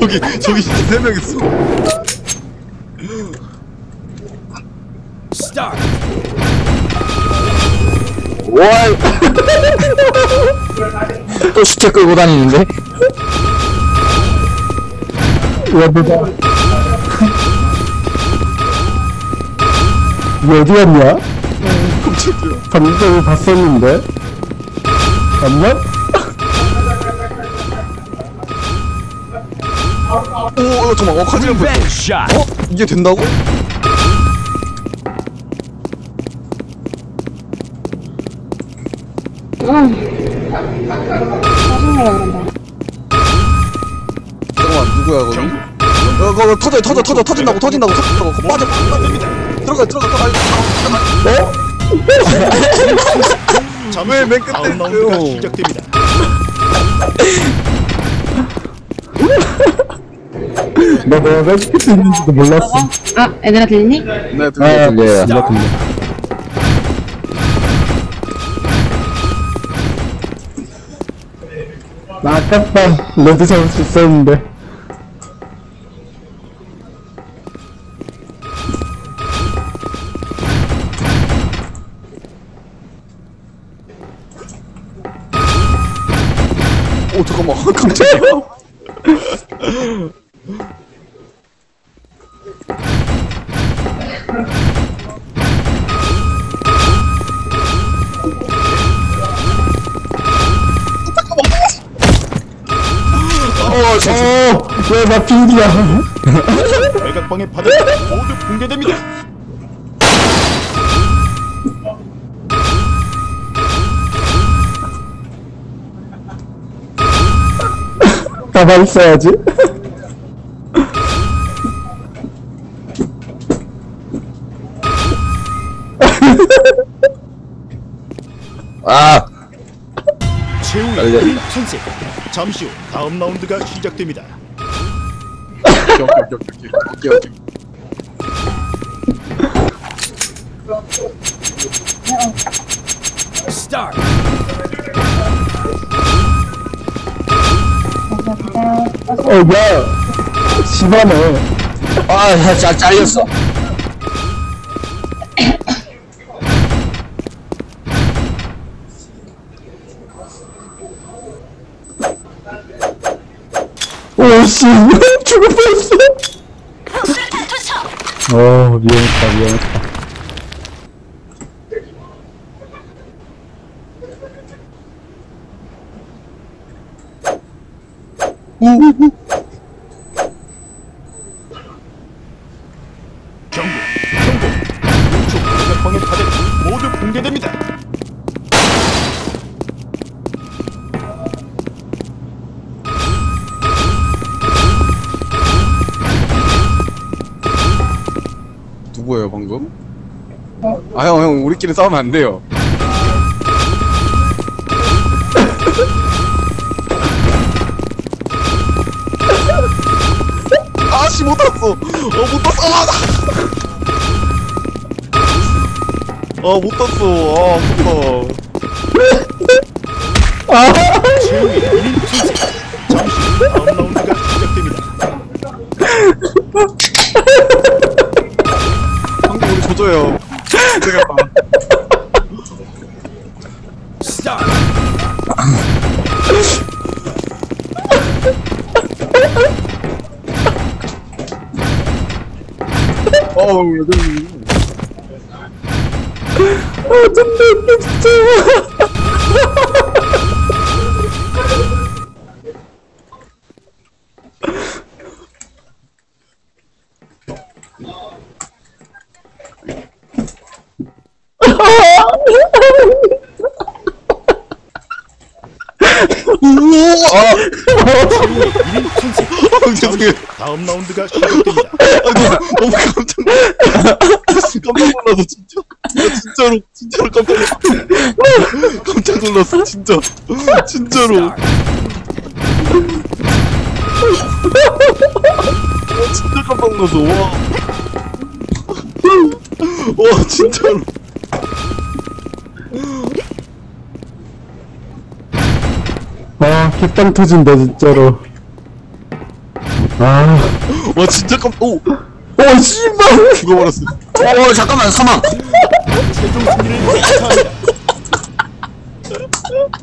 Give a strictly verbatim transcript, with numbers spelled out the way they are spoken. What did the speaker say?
저기 저기 진짜 세 명 있어. 와. 또 수채 끌고 다니는데? 와보다. 이거 어디 갔냐? 깜짝이야. 방금 봤었는데? 맞나? 오, 어, 잠깐만, 어, 카지랑 볼. 어? 이게 된다고? 잠깐만, 누구야, 거기? 어, 그거 터져, 터져, 터져, 터진다고, 터진다고, 터진다고. 그거 빠져, 빠져, 빠져. 들어가, 들어가, 들어가. 어? 왜 맨 끝에 있어요? 시작됩니다. 나 내가 왜 시킬 수 있는지도 몰랐어. 아, 얘들아 들리니? 네, 아, 들려, 들려. 들려, 들려. 나 아깝다. 레드 잡을 수 있었는데. 오, 잠깐만, 깜짝이야. 어, 어, 왜 나 빈디야? 외곽방의 바닥 모두 붕괴됩니다. 가만히 있어야지. 아! 최후의 알려. 인 탄생. 잠시 후 다음 라운드가 시작됩니다. 오케이, 오케이, 오케이, 오케이, 오케이. 스타트. 어, 야. 심하네. 아, 야, 잘 잘렸어. 오씨, 죽을 뻔했어. 어, 위험했다, 위험했다. 경고. 경고. 우측 외곽방의 바닥 모두 붕괴됩니다. 누구예요, 방금? 아, 형, 형, 우리끼리 싸우면 안 돼요. 아씨, 못 땄어! 어, 못 땄어! 아, 아, 못 땄어. 아, 아깝다. 최후의 인 탄생. 잠시 후 다음 라운드가 시작됩니다. 방금 우리 조져요. 되겠다. 스타트. 어우, 여기. 아, 좀 웃겨, 진짜. 인 탄생. 아, 죄송해요. 다음 라운드가 시작됩니다. 아, 너무 깜짝 놀랐어. 깜짝 놀랐어, 진짜. 아, 진짜로, 진짜로 깜짝 놀랐어. 깜짝 놀랐어, 진짜. 진짜로. 아, 진짜 깜짝 놀랐어, 와. 와, 진짜로. 아, 객당 터진다, 진짜로. 아, 와 진짜 깜 오! 오, 씨발! 죽어버렸어. 어 잠깐만 사망. 최종 승리를 축하합니다.